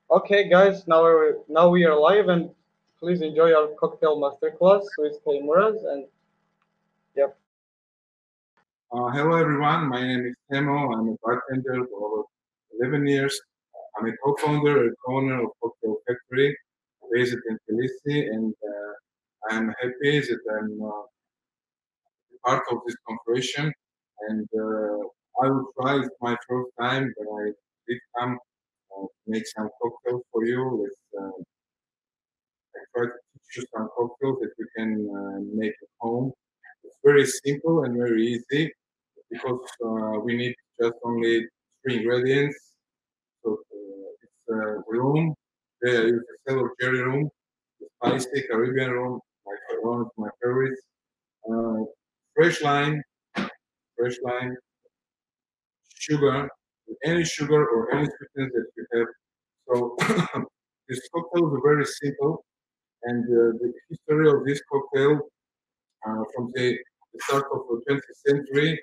Okay, guys, now we are live, and please enjoy our cocktail masterclass with Teimuraz. And yep, Hello everyone, my name is Temo. I'm a bartender for over 11 years. I'm a co-founder and owner of Cocktail Factory based in Tbilisi, and I'm happy that I'm part of this conversation. And I will try. It's my first time, but I did come make some cocktails for you. I try to teach you some cocktails that you can make at home. It's very simple and very easy because we need just only three ingredients. So it's room. There is a cellar cherry room, the spicy Caribbean room, one of my favorites. Uh, fresh lime, fresh lime, sugar, any sugar or any sweetness that you have. So this cocktail is very simple, and the history of this cocktail from the start of the 20th century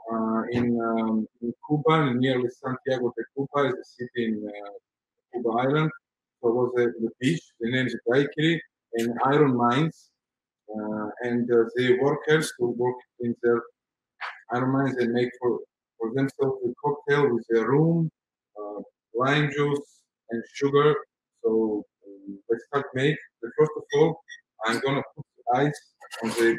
in Cuba, nearly Santiago de Cuba, is a city in Cuba Island. So it was the beach, the name is Daiquiri, and iron mines. And the workers who work in their iron mines, they make for themselves a cocktail with a rum, uh, lime juice, and sugar. So let's start make. First of all, I'm gonna put the ice on the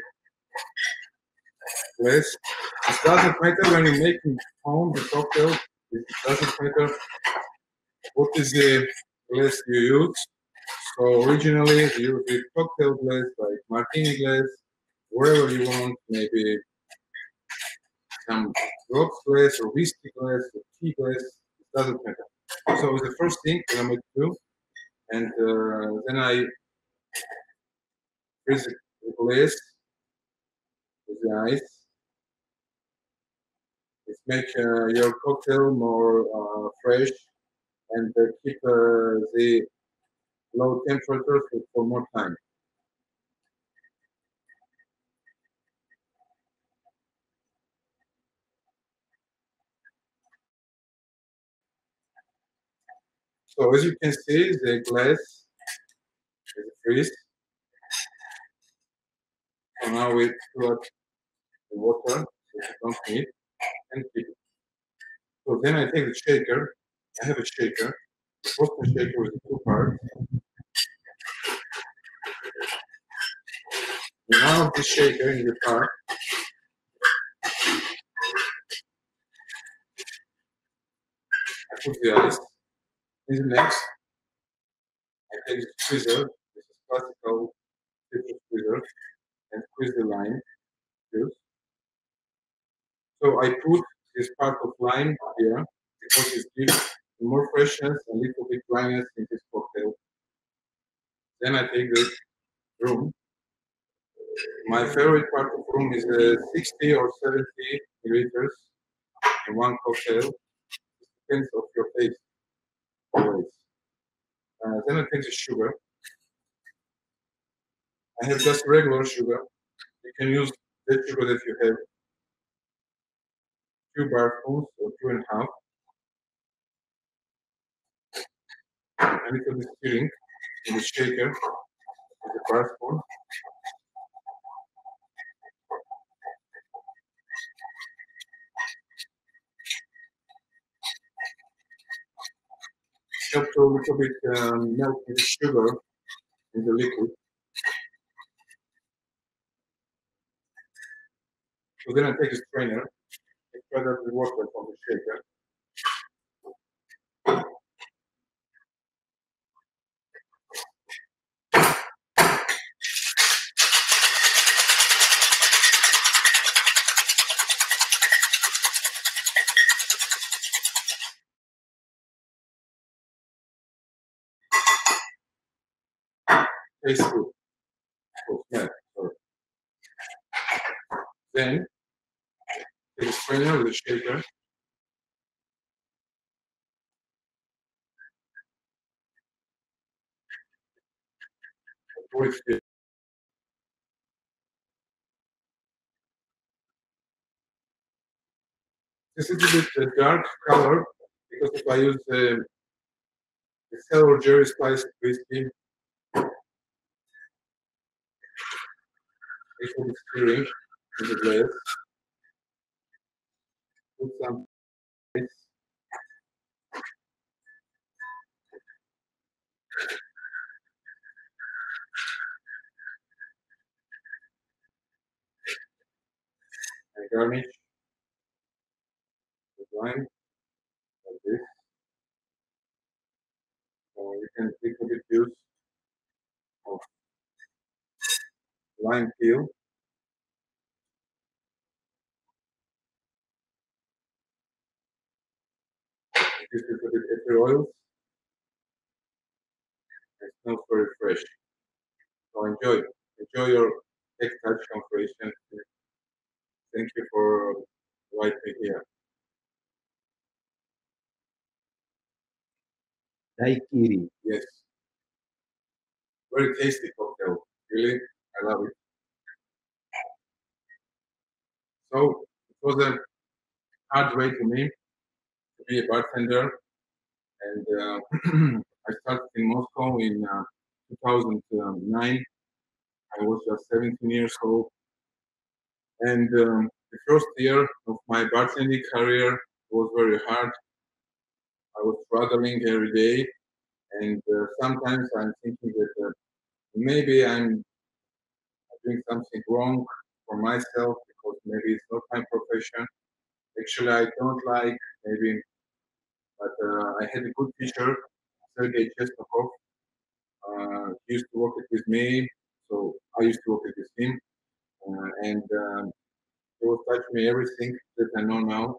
glass. It doesn't matter when you're making home the cocktail. It doesn't matter what is the glass you use. So originally you use the cocktail glass like martini glass, wherever you want, maybe some rocks glass or whiskey glass or tea glass. It doesn't matter. So the first thing that I'm going to do, and then I freeze the glass with the ice. It makes your cocktail more fresh and keep the low temperature for more time. So as you can see, the glass is freeze. So now we put the water that you don't need and keep it. So then I take the shaker. I have a shaker. The Boston shaker is two parts. In one of the shaker in the part, I put the ice. In the next, I take the squeezer. This is classical citrus squeezer and squeeze the lime juice. So I put this part of lime here because it gives more freshness and a little bit dryness in this cocktail. Then I take the rum. My favorite part of rum is 60 or 70 milliliters in one cocktail. It depends of your taste always. Then I take the sugar. I have just regular sugar. You can use that sugar that you have, 2 bar spoons or 2.5. A little bit stirring in the shaker with the bar spoon. Help to a little bit melt the sugar in the liquid. So then I take a strainer, extract out the water from the shaker. Taste good. Oh, yeah, sorry. Then take a strainer with a shaker. Pour it here. This is a bit dark color because if I use the sour jerry spiced whiskey. Actually stirring in the glass. Put some ice, and garnish with lime like this. Or you can take a bit juice of lime peel. This is a bit ether oils. It smells very fresh. So enjoy your tech touch configuration. Thank you for inviting me here. Daiquiri. Yes, very tasty cocktail. Really, I love it. So it was a hard way to me to be a bartender, and I started in Moscow in 2009. I was just 17 years old, and the first year of my bartending career was very hard. I was struggling every day, and sometimes I'm thinking that maybe I'm doing something wrong for myself because maybe it's not my profession. Actually, I don't like maybe, but I had a good teacher, Sergei Chestokov. He used to work with me, so I used to work with him, and he was teaching me everything that I know now: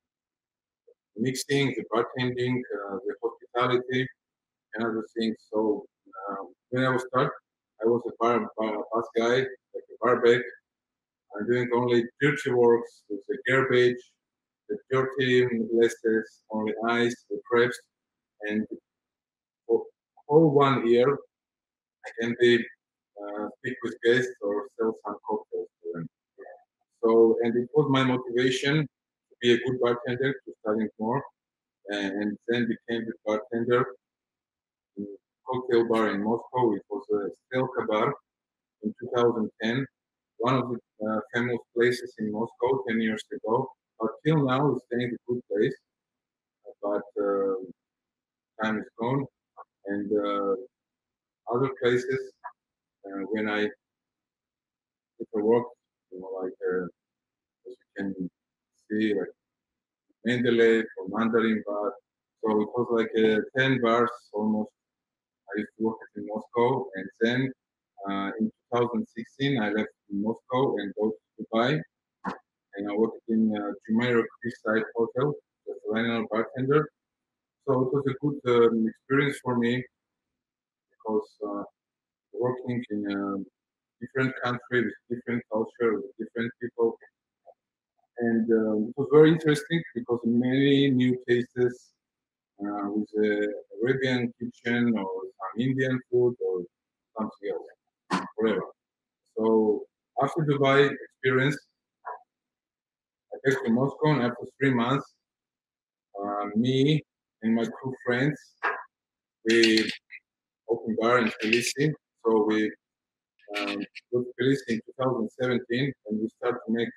mixing, the bartending, the hospitality, and other things. So when I was start, I was a bus guy, like a barback. I'm doing only dirty works with the garbage, the dirty glasses, only ice, the crepes, and for whole 1 year I can be speak with guests or sell some cocktails to them. So, and it was my motivation to be a good bartender, to study more, and then became the bartender in cocktail bar in Moscow. It was a Stelka bar in 2010, one of the famous places in Moscow 10 years ago. But till now, it's staying a good place. But time is gone, and other places when I did the work, like as you can see, like Mendeley or Mandarin bar. So it was like 10 bars almost. I used to work in Moscow, and then in 2016 I left Moscow and go to Dubai, and I worked in Jumeirah Seaside Hotel as a line bartender. So it was a good experience for me because working in a different country with different culture, with different people, and it was very interesting because many new tastes with the Arabian kitchen or some Indian food or something else, whatever. So after Dubai experience, I back to Moscow, and after 3 months, me and my two friends, we opened bar in Tbilisi. So we go to Tbilisi in 2017, and we start to make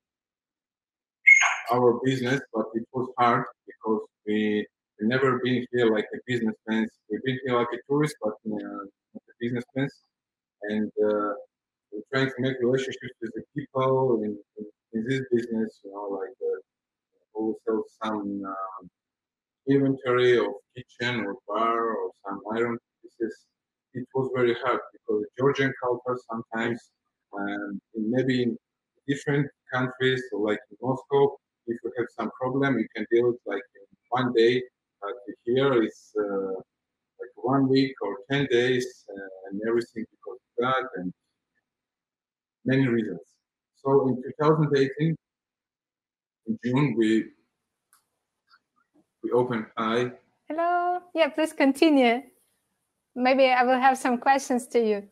our business, but it was hard because we never been here like a businessman. We've been here like a tourist, but not a businessman. And we're trying to make relationships with the people in this business, like who sell some inventory of kitchen or bar or some iron pieces. It was very hard because Georgian culture sometimes, maybe in different countries, so like in Moscow, if you have some problem, you can deal it like in 1 day. But here it's like 1 week or 10 days, and everything because of that and many reasons. So in 2018, in June, we opened I. Hello. Yeah, please continue. Maybe I will have some questions to you.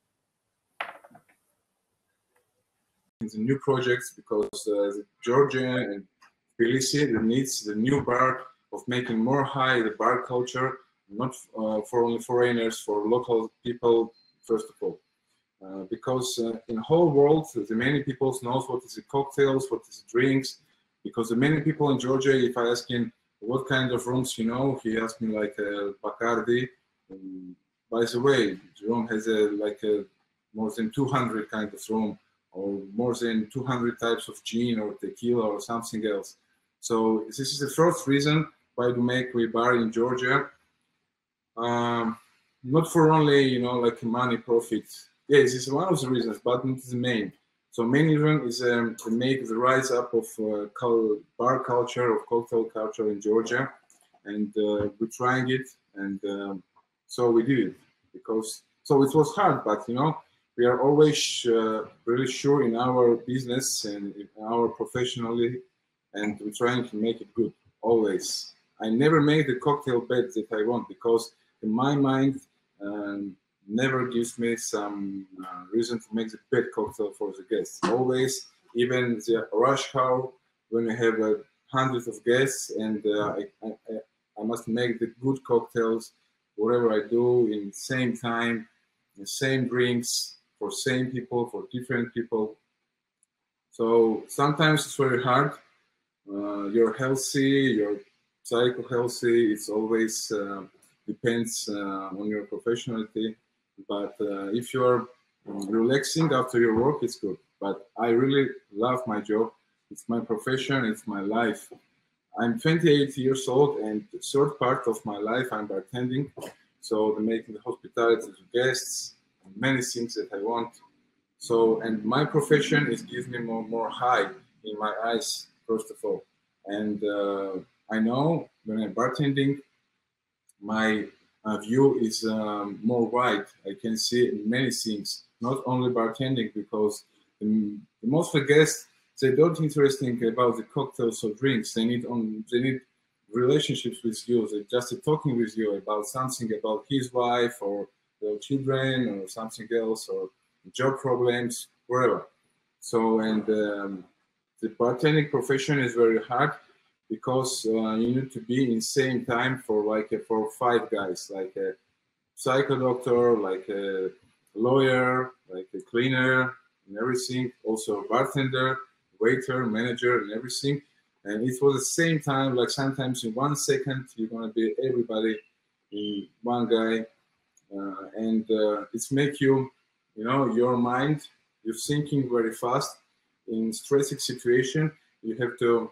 The new projects because Georgia and Tbilisi needs the new bar of making more high the bar culture, not for only foreigners, for local people first of all. Because in the whole world, the many people knows what is the cocktails, what is the drinks. Because the many people in Georgia, if I ask him what kind of rooms you know, he asked me like Bacardi. By the way, Jerome has more than 200 kind of room, or more than 200 types of gin or tequila or something else. So this is the first reason why to make a bar in Georgia. Not for only like money profit. Yes, it's one of the reasons, but not the main. So main reason is to make the rise up of bar culture, of cocktail culture in Georgia, and we're trying it, and so we did it because so it was hard, but we are always really sure in our business and in our professionally, and we're trying to make it good always. I never make the cocktail bed that I want because in my mind never gives me some reason to make the bed cocktail for the guests. Always, even the rush hour when we have hundreds of guests, and I must make the good cocktails, whatever I do in the same time, the same drinks for same people, for different people. So sometimes it's very hard. You're healthy, you're psycho healthy. It's always depends on your professionality. But if you're relaxing after your work, it's good. But I really love my job. It's my profession. It's my life. I'm 28 years old, and the third part of my life I'm bartending. So making the hospitality to guests, many things that I want. So, and my profession is gives me more high in my eyes, first of all. And I know when I'm bartending, my view is more wide. I can see many things, not only bartending, because the most of the guests, they don't interesting about the cocktails or drinks. They need relationships with you. They just talking with you about something about his wife or their children or something else or job problems, wherever. So, and the bartending profession is very hard because you need to be in same time for for 5 guys, like a psycho doctor, like a lawyer, like a cleaner and everything, also a bartender, waiter, manager and everything. And it was the same time, like sometimes in 1 second you're gonna be everybody in one guy, and it's make you, your mind, you're thinking very fast. In stressing situation, you have to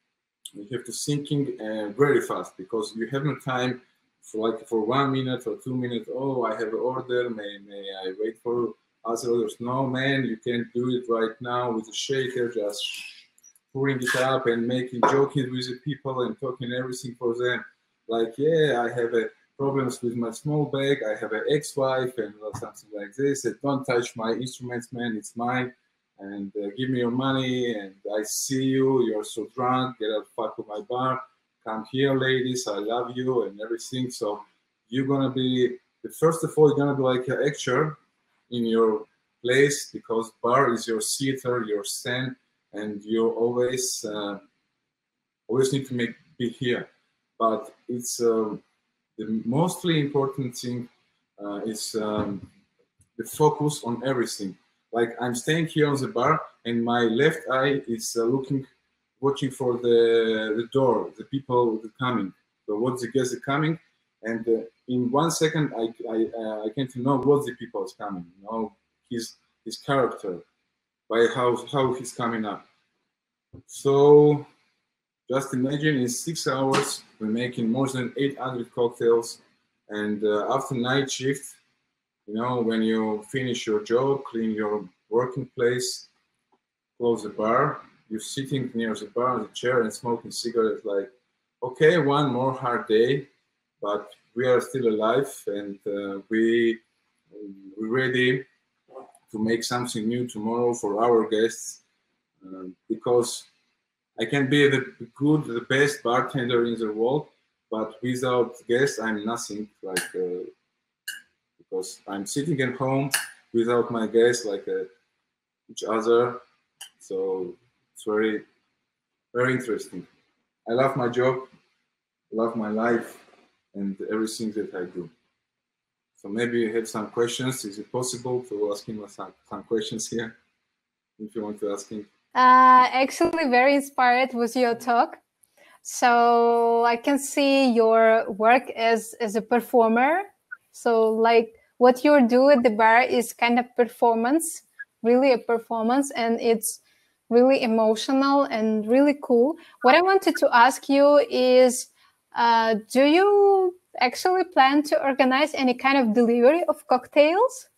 thinking very fast because you have no time for 1 minute or 2 minutes. Oh, I have an order. May I wait for other orders? No, man, you can't do it right now with a shaker. Just pouring it up and making joking with the people and talking everything for them. Like, yeah, I have problems with my small bag. I have an ex-wife and something like this. Don't touch my instruments, man. It's mine. And give me your money. And I see you. You're so drunk. Get out fuck of my bar. Come here, ladies. I love you and everything. So you're gonna be first of all, you're gonna be like an actor in your place because bar is your theater, your stand, and you always need to be here. But it's the mostly important thing is the focus on everything. Like I'm staying here on the bar, and my left eye is watching for the door, the people coming. So what the guests are coming, and in 1 second I can to know what the people is coming. His character by how he's coming up. So just imagine in 6 hours we're making more than 800 cocktails, and after night shift, when you finish your job, clean your working place, close the bar, you're sitting near the bar on the chair and smoking cigarettes like, okay, one more hard day, but we are still alive, and we're ready to make something new tomorrow for our guests, because I can be the best bartender in the world, but without guests, I'm nothing. Like because I'm sitting at home without my guests, like each other. So it's very, very interesting. I love my job, love my life, and everything that I do. So maybe you have some questions. Is it possible to ask him some questions here? If you want to ask him. Actually, very inspired with your talk. So I can see your work as a performer. So like what you do at the bar is kind of performance, really a performance, and it's really emotional and really cool. What I wanted to ask you is, do you actually plan to organize any kind of delivery of cocktails?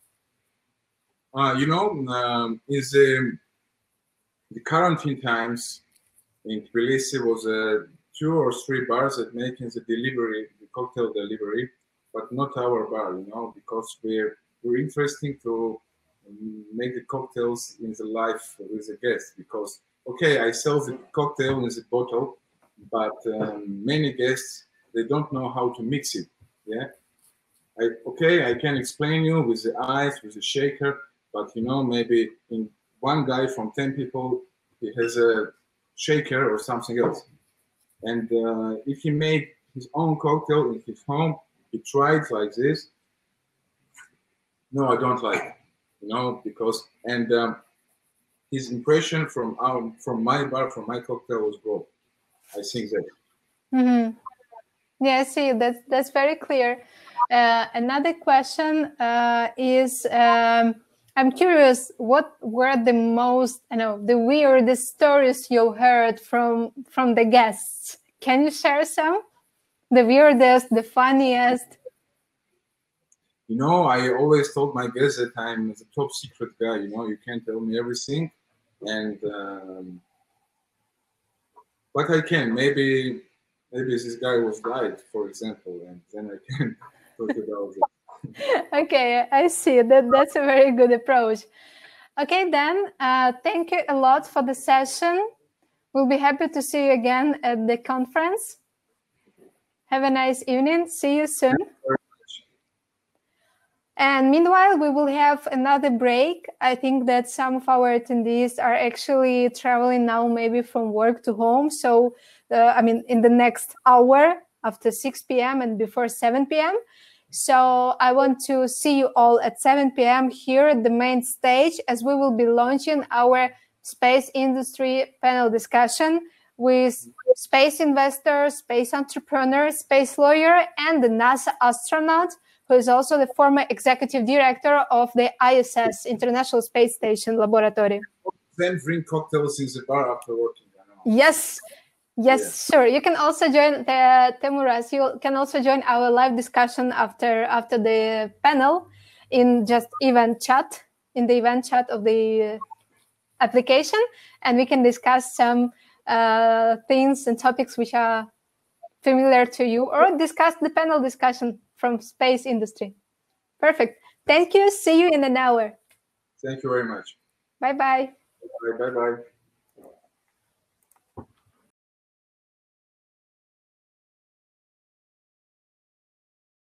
Is the quarantine times in Tbilisi was 2 or 3 bars that making the delivery, the cocktail delivery, but not our bar, because we're interesting to make the cocktails in the life with the guests. Because okay, I sell the cocktail in the bottle, but many guests they don't know how to mix it. Yeah, I can explain you with the ice, with the shaker, but maybe in one guy from 10 people, he has a shaker or something else. And if he made his own cocktail in his home, he tried like this. No, I don't like it, because his impression from my bar, from my cocktail was gold. I think that. Mm-hmm. Yeah, I see. That's very clear. Another question is, I'm curious, what were the most, the weirdest stories you heard from the guests? Can you share some? The weirdest, the funniest? I always told my guests that I'm the top secret guy. You can't tell me everything, and but I can. Maybe this guy was died, for example, and then I can talk about it. Okay, I see. That's a very good approach. Okay, then, thank you a lot for the session. We'll be happy to see you again at the conference. Have a nice evening. See you soon. And meanwhile, we will have another break. I think that some of our attendees are actually traveling now, maybe from work to home. So, in the next hour after 6 p.m. and before 7 p.m. So I want to see you all at 7 p.m. here at the main stage, as we will be launching our space industry panel discussion with space investors, space entrepreneurs, space lawyer, and the NASA astronaut, who is also the former executive director of the ISS, International Space Station Laboratory. Then drink cocktails in the bar after working. Yes, sure. You can also join the Teimuraz. You can also join our live discussion after the panel in just event chat, in the event chat of the application, and we can discuss some things and topics which are familiar to you, or discuss the panel discussion from space industry. Perfect. Thank you. See you in an hour. Thank you very much. Bye-bye. Bye-bye.